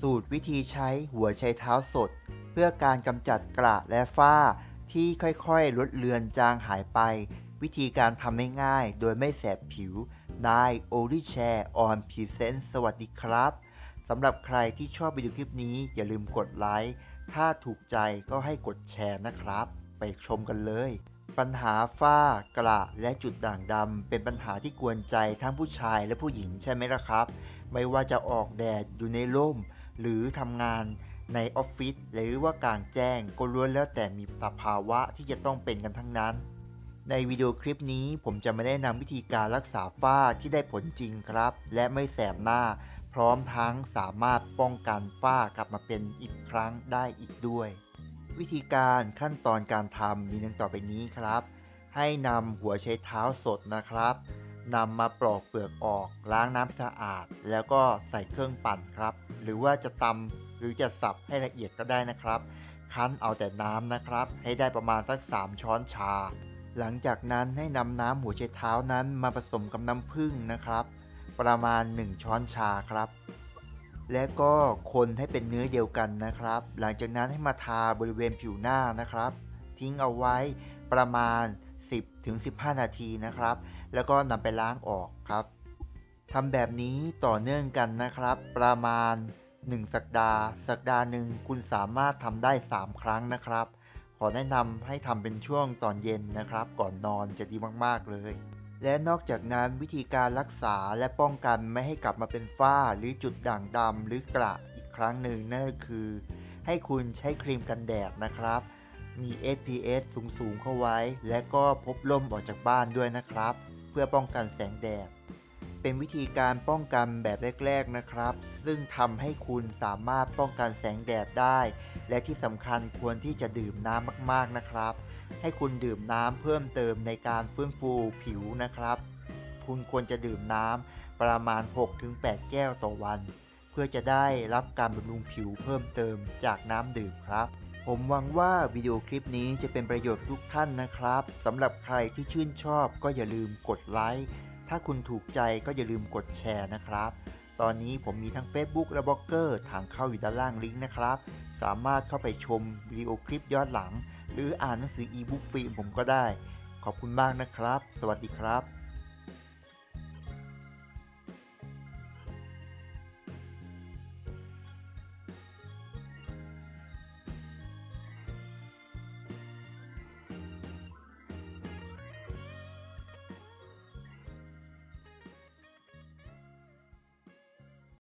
สูตรวิธีใช้หัวไชเท้าสดเพื่อการกำจัดกระและฝ้าที่ค่อยๆลดเลือนจางหายไปวิธีการทำง่ายๆโดยไม่แสบผิวได้โอริแชร์ออนพรีเซนต์สวัสดีครับสำหรับใครที่ชอบวิดีโอคลิปนี้อย่าลืมกดไลค์ถ้าถูกใจก็ให้กดแชร์นะครับไปชมกันเลยปัญหาฝ้ากระและจุดด่างดำเป็นปัญหาที่กวนใจทั้งผู้ชายและผู้หญิงใช่ไหมล่ะครับไม่ว่าจะออกแดดอยู่ในร่มหรือทำงานในออฟฟิศหรือว่ากลางแจ้งก็ล้วนแล้วแต่มีสภาวะที่จะต้องเป็นกันทั้งนั้นในวิดีโอคลิปนี้ผมจะมาแนะนำวิธีการรักษาฝ้าที่ได้ผลจริงครับและไม่แสบหน้าพร้อมทั้งสามารถป้องกันฝ้ากลับมาเป็นอีกครั้งได้อีกด้วยวิธีการขั้นตอนการทำมีดังต่อไปนี้ครับให้นำหัวไชเท้าสดนะครับนำมาปลอกเปลือกออกล้างน้ำสะอาดแล้วก็ใส่เครื่องปั่นครับหรือว่าจะตำหรือจะสับให้ละเอียดก็ได้นะครับคั้นเอาแต่น้ำนะครับให้ได้ประมาณสัก3ช้อนชาหลังจากนั้นให้นำน้ำหัวไชเท้านั้นมาผสมกับน้ำผึ้งนะครับประมาณ1ช้อนชาครับและก็คนให้เป็นเนื้อเดียวกันนะครับหลังจากนั้นให้มาทาบริเวณผิวหน้านะครับทิ้งเอาไว้ประมาณ10-15 นาทีนะครับแล้วก็นำไปล้างออกครับทำแบบนี้ต่อเนื่องกันนะครับประมาณ1สัปดาห์หนึ่งคุณสามารถทำได้3ครั้งนะครับขอแนะนำให้ทำเป็นช่วงตอนเย็นนะครับก่อนนอนจะดีมากๆเลยและนอกจากนั้นวิธีการรักษาและป้องกันไม่ให้กลับมาเป็นฝ้าหรือจุดด่างดำหรือกระอีกครั้งหนึ่งนั่นก็คือให้คุณใช้ครีมกันแดดนะครับมี SPF สูงเข้าไว้และก็พกร่มออกจากบ้านด้วยนะครับเพื่อป้องกันแสงแดดเป็นวิธีการป้องกันแบบแรกๆนะครับซึ่งทำให้คุณสามารถป้องกันแสงแดดได้และที่สำคัญควรที่จะดื่มน้ำมากๆนะครับให้คุณดื่มน้ำเพิ่มเติมในการฟื้นฟูผิวนะครับคุณควรจะดื่มน้ำประมาณ 6-8 แก้วต่อวันเพื่อจะได้รับการบำรุงผิวเพิ่มเติมจากน้ำดื่มครับผมหวังว่าวิดีโอคลิปนี้จะเป็นประโยชน์ทุกท่านนะครับสำหรับใครที่ชื่นชอบก็อย่าลืมกดไลค์ถ้าคุณถูกใจก็อย่าลืมกดแชร์นะครับตอนนี้ผมมีทั้ง Facebook และบล็อกเกอร์ทางเข้าอยู่ด้านล่างลิงก์นะครับสามารถเข้าไปชมวิดีโอคลิปย้อนหลังหรืออ่านหนังสืออีบุ๊กฟรีผมก็ได้ขอบคุณมากนะครับสวัสดีครับ